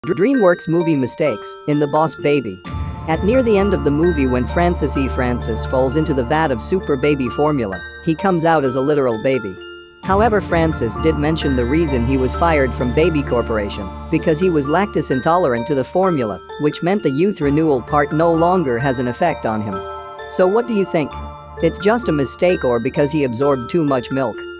DreamWorks movie mistakes in The Boss Baby. At near the end of the movie, when Francis falls into the vat of super baby formula, he comes out as a literal baby. However, Francis did mention the reason he was fired from Baby Corporation because he was lactose intolerant to the formula, which meant the youth renewal part no longer has an effect on him. So what do you think? It's just a mistake or because he absorbed too much milk?